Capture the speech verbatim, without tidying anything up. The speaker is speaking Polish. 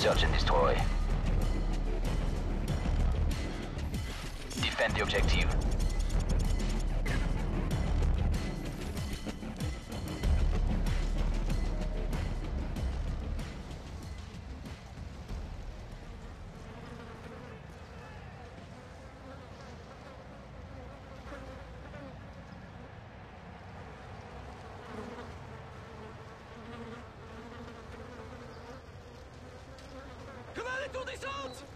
Search and destroy. Defend the objective. Cavale tout descente!